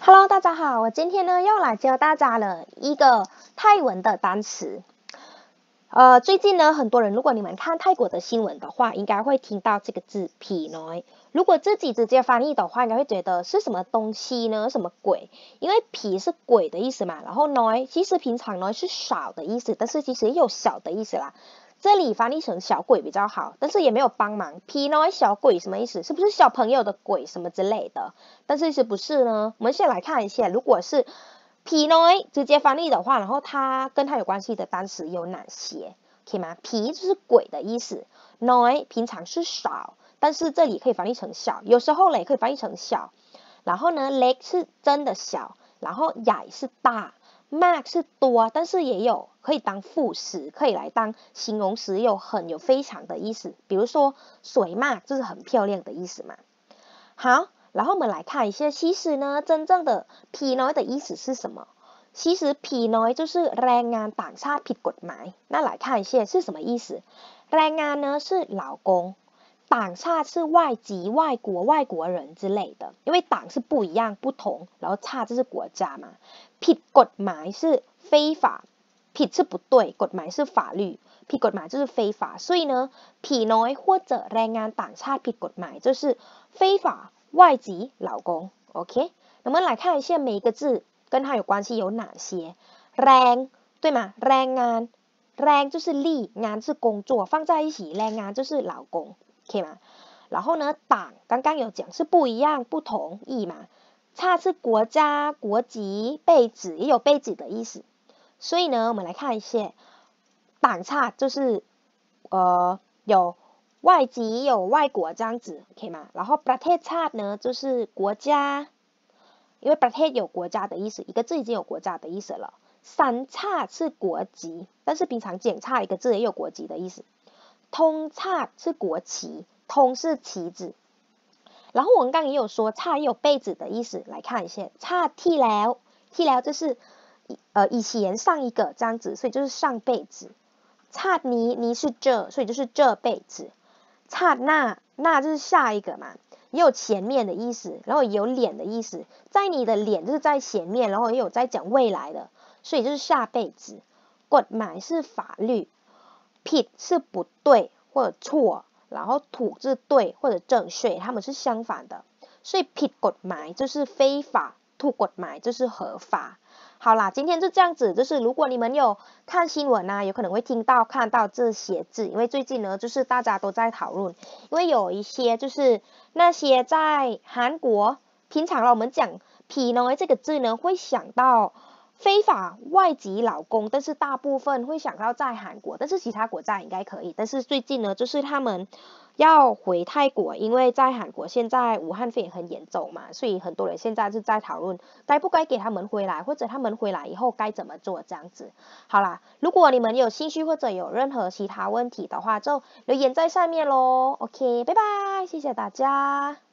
Hello， 大家好，我今天呢要来教大家了一个泰文的单词。最近呢，很多人如果你们看泰国的新闻的话，应该会听到这个字 "Pinoy"。如果自己直接翻译的话，应该会觉得是什么东西呢？什么鬼？因为皮是鬼的意思嘛，然后 noi 其实平常 noi 是少的意思，但是其实也有小的意思啦。这里翻译成小鬼比较好，但是也没有帮忙。Pinoy 小鬼什么意思？是不是小朋友的鬼什么之类的？但是其实不是呢。我们先来看一下，如果是 Pinoy 直接翻译的话，然后它跟它有关系的单词有哪些？可以吗？皮就是鬼的意思 ，noi 平常是少，但是这里可以翻译成小，有时候呢也可以翻译成小。然后呢 leg 是真的小，然后ใหญ่是大。mad 是多，但是也有可以当副词，可以来当形容词，有很有非常的意思。比如说水mad就是很漂亮的意思嘛。好，然后我们来看一下，其实呢，真正的 Pinoy 的意思是什么？其实 Pinoy 就是แรงงานต่างชาติผิดกฎหมาย。那来看一下是什么意思？แรงงาน呢是劳工，党差是外籍、外国、外国人之类的，因为党是不一样、不同，然后差就是国家嘛。ผิดกฎหมาย是非法，ผิด是不对，กฎหมาย是法律，ผิดกฎหมาย就是非法，所以呢，ผีน้อย或者แรงงานต่างชาติผิดกฎหมาย就是非法外籍劳工。OK， 我们来看一下每一个字跟它有关系有哪些。แรง对吗？แรงงานแรง就是力，งาน是工作，放在一起，แรงงาน就是劳工。可以吗？然后呢，党刚刚有讲是不一样、不同意嘛。差是国家、国籍、辈子，也有辈子的意思。所以呢，我们来看一下，党差就是有外籍、有外国这样子，可以吗？然后ประเทศชาติ呢，就是国家，因为ประเทศ有国家的意思，一个字已经有国家的意思了。สัญชาติ是国籍，但是平常检查一个字也有国籍的意思。ธงชาติ是国旗，ธง是旗子。然后我们刚刚也有说，ชาติ也有辈子的意思，来看一下，ชาติที่แล้วที่แล้ว就是以前上一个这样子，所以就是上辈子。ชาตินี้นี้是这，所以就是这辈子。ชาติหน้าหน้า就是下一个嘛，也有前面的意思，然后也有脸的意思，在你的脸就是在前面，然后也有在讲未来的，所以就是下辈子。กฎหมาย是法律，ผิด是不对或者错。然后ถู是对或者正确，他们是相反的，所以ผิดกฎหมาย就是非法，ถูกกฎหมาย就是合法。好啦，今天就这样子，就是如果你们有看新闻啊，有可能会看到这些字，因为最近呢，就是大家都在讨论，因为有一些就是那些在韩国，平常我们讲Pinoy这个字呢，会想到非法外籍劳工，但是大部分会想到在韩国，但是其他国家应该可以。但是最近呢，就是他们要回泰国，因为在韩国现在武汉肺炎很严重嘛，所以很多人现在是在讨论该不该给他们回来，或者他们回来以后该怎么做这样子。好啦，如果你们有兴趣或者有任何其他问题的话，就留言在下面咯。OK， 拜拜，谢谢大家。